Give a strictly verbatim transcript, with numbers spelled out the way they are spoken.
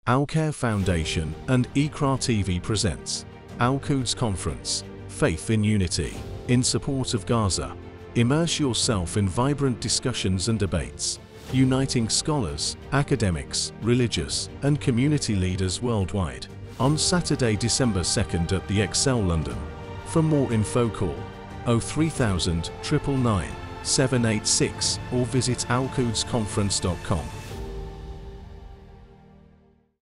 Al-Khair Foundation and Iqra T V presents Al-Quds Conference, Faith in Unity, in support of Gaza. Immerse yourself in vibrant discussions and debates, uniting scholars, academics, religious, and community leaders worldwide, on Saturday, December second at the Excel London. For more info call oh three thousand, nine nine nine, seven eight six or visit al quds conference dot com.